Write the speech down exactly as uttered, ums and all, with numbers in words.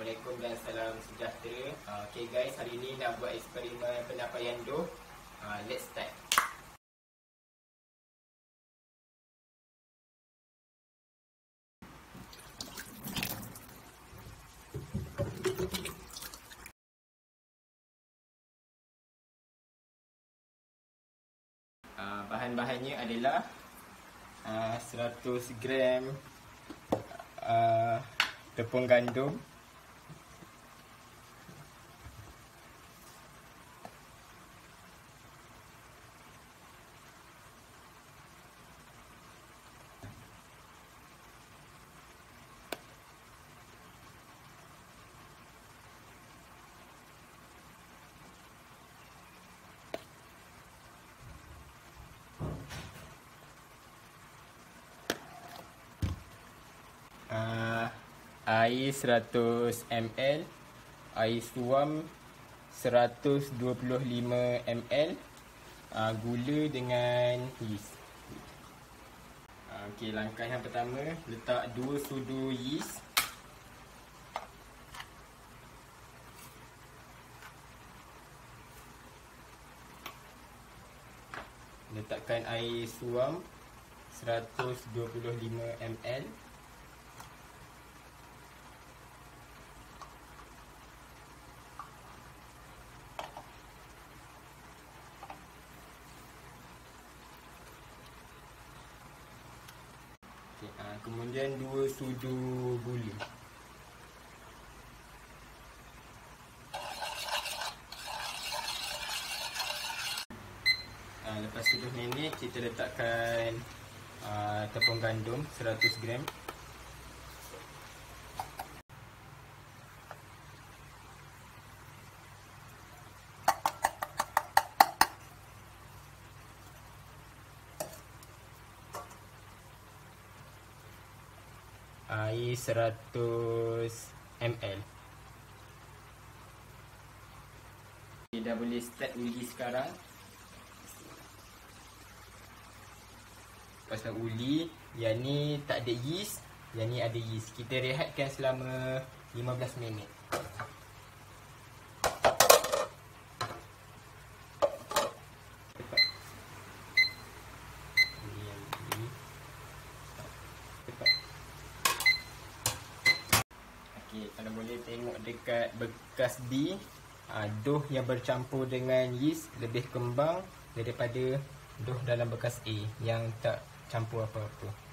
Assalamualaikum dan salam sejahtera. uh, Okay guys, hari ni nak buat eksperimen penyampaian dough. uh, Let's start. uh, Bahan-bahannya adalah uh, seratus gram uh, tepung gandum, uh, air seratus mililiter, air suam seratus dua puluh lima mililiter, uh, gula dengan yeast. uh, Okey, langkah yang pertama, letak dua sudu yeast. Letakkan air suam seratus dua puluh lima mililiter. Okay, uh, kemudian dua sudu gula. Uh, lepas sepuluh minit kita letakkan uh, tepung gandum seratus gram. Air seratus mililiter. Kita dah boleh start uji sekarang. Pasal uli, yang ni tak ada yeast, yang ni ada yeast. Kita rehatkan selama lima belas minit. Okay, kalau boleh tengok dekat bekas B, uh, dough yang bercampur dengan yeast lebih kembang daripada dough dalam bekas A yang tak campur apa-apa.